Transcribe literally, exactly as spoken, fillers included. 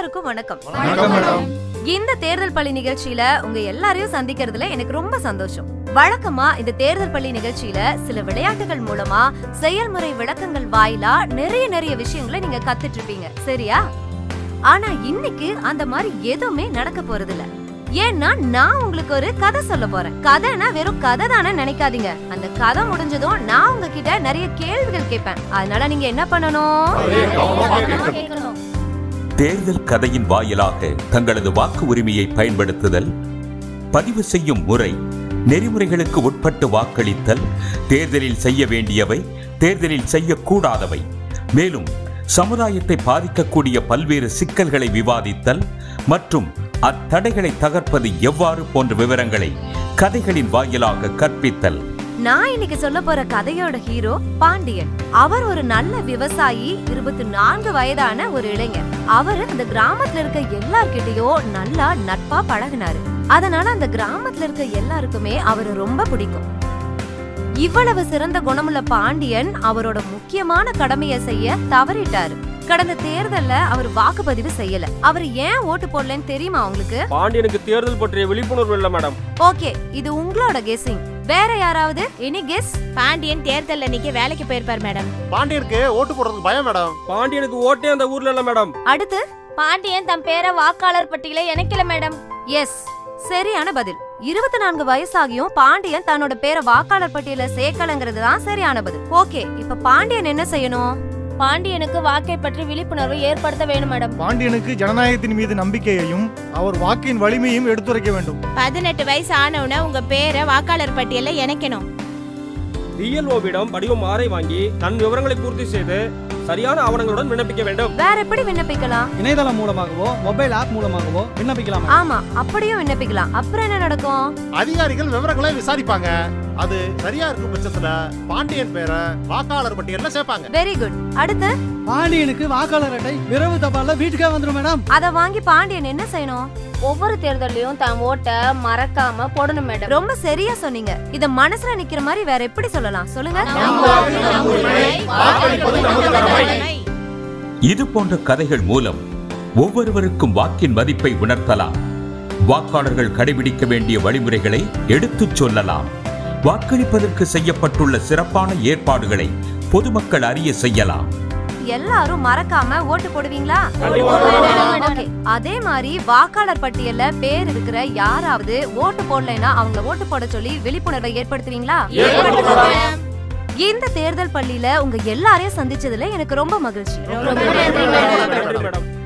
எல்லாருக்கும் வணக்கம். இந்த தேர்தல் பள்ளி நிகழ்ச்சியில உங்க எல்லாரையும் சந்திக்கிறதுல எனக்கு ரொம்ப சந்தோஷம். வழக்கமா இந்த தேர்தல் பள்ளி நிகழ்ச்சியில சில விளையாட்டுகள் மூலமா செயல்முறை விளக்கங்கள் வாயிலா நிறைய நிறைய விஷயங்களை நீங்க கத்துட்டு இருப்பீங்க, சரியா? ஆனா இன்னைக்கு அந்த மாதிரி எதுவுமே நடக்க போறது இல்ல. ஏன்னா நான் உங்களுக்கு ஒரு கதை சொல்ல போறேன். கதைனா வெறும் கதை தானே நினைக்காதீங்க. அந்த கதை முடிஞ்சதும் நான் உங்ககிட்ட நிறைய கேள்விகள் கேட்பேன். அதனால நீங்க என்ன பண்ணணும்? தேர்தல் கதையின் வாயிலாக தங்களது வாக்கு உரிமையை பயன்படுத்துதல், பதிவு செய்யும் முறை, நெறிமுறைகளுக்கு உட்பட்டு வாக்களித்தல், தேர்தலில் செய்ய வேண்டியவை, தேர்தலில் செய்யக்கூடாதவை, மேலும் சமுதாயத்தை பாதிக்கக்கூடிய பல்வேறு சிக்கல்களை விவாதித்தல் மற்றும் அத்தடைகளை தகர்ப்பது எவ்வாறு போன்ற விவரங்களை கதைகளின் வாயிலாக கற்பித்தல். நான் இன்னைக்கு சொல்ல போற கதையோட ஹீரோ பாண்டியன். அவர் ஒரு நல்ல விவசாயி, இருபத்தி நான்கு வயதான ஒரு இளைஞர். அவரு அந்த கிராமத்துல இருக்க எல்லார்கிட்டயும் நல்லா நட்பா பழகினாரு. அதனால அந்த கிராமத்துல இருக்க எல்லாருக்குமே அவரு ரொம்ப பிடிக்கும். இவ்வளவு சிறந்த குணமுள்ள பாண்டியன் அவரோட முக்கியமான கடமையை செய்ய தவறிட்டாரு. கடந்த தேர்தல்ல அவர் வாக்குப்பதிவு செய்யல. அவர் ஏன் ஓட்டு போடலன்னு தெரியுமா உங்களுக்கு? பாண்டியனுக்கு தேர்தல் பற்றிய விழிப்புணர்வு இல்ல மேடம். ஓகே, இது உங்களோட கெஸ்ஸிங். வேற யாராவது எனி கெஸ்? பாண்டியன் தேர்தல் அன்னைக்கு வேலைக்கு போயிருப்பார் மேடம். பாண்டியனுக்கு ஓட்டு போடுறதுக்கு பயம் மேடம். பாண்டியனுக்கு ஓட்டே அந்த ஊர்ல இல்ல மேடம். அடுத்து, பாண்டியன் தம் பேரை வாக்காளர் பட்டியல இணைக்கல மேடம். எஸ், சரியான பதில். இருபத்தி நான்கு வயசாகியும் பாண்டியன் தன்னோட பேரை வாக்காளர் பட்டியல சேர்க்கலங்கிறது தான் சரியான பதில். ஓகே, இப்ப பாண்டியன் என்ன செய்யணும்? பாண்டியனுக்கு வாக்கை பற்றி விழிப்புணர்வு ஏற்படுத்த வேண்டும் மேடம். பாண்டியனுக்கு ஜனநாயகத்தின் மீது நம்பிக்கையையும் அவர் வாக்கின் வலிமையும் எடுத்துரைக்க வேண்டும். பதினெட்டு வயசு ஆனவுன உங்க பேரை வாக்காளர் பட்டியல இணைக்கணும். டிஎல்ஓவிடம் படிவம் ஆறை வாங்கி தன் விவரங்களை பூர்த்தி செய்து சரியான ஆவணங்களுடன் விண்ணப்பிக்க வேண்டும். வேற எப்படி விண்ணப்பிக்கலாம்? இணையதளம் மூலமாகவோ மொபைல் ஆப் மூலமாகவோ விண்ணப்பிக்கலாம். ஆமா, அப்படியும் விண்ணப்பிக்கலாம். அப்புறம் என்ன நடக்கும்? அதிகாரிகள் விவரங்களை விசாரிப்பாங்க. அது சரியா இருக்கும் பட்சத்துல பாண்டியன் பேரை வாக்காளர் பட்டியல்ல சேர்ப்பாங்க. Very good. அடுத்து, பாண்டியனுக்கு வாக்காளர் அட்டை விரைவு தபால்ல வீட்டுக்கே வந்துரும் மேடம். அத வாங்கி பாண்டியன் என்ன செய்யணும்? ஒவ்வொரு தேர்தலையும் தான் ஓட்டை மறக்காம போடணும் மேடம். ரொம்ப சரியா சொன்னீங்க. இத மனசுல நிக்கிற மாதிரி வேற எப்படி சொல்லலாம் சொல்லுங்க? இது போன்ற கதைகள் மூலம் ஒவ்வொருவருக்கும் வாக்கின் மதிப்பை உணர்த்தலாம். வாக்காளர்கள் கடைபிடிக்க வேண்டிய வழிமுறைகளை எடுத்துச் சொல்லலாம். வாக்களிப்பதற்கு செய்யப்பட்டுள்ள சிறப்பான ஏற்பாடுகளை பொதுமக்கள் அறிய செய்யலாம். எல்லாரும் மறக்காம ஓட்டு போடுவீங்களா? ஓகே, அதே மாதிரி வாக்காளர் பட்டியல்ல பேர் இருக்கிற யாராவது ஓட்டு போடலைன்னா அவங்க ஓட்டு போட சொல்லி விழிப்புணர்வை ஏற்படுத்துவீங்களா? இந்த தேர்தல் பள்ளியில உங்க எல்லாரையும் சந்திச்சதுல எனக்கு ரொம்ப மகிழ்ச்சி.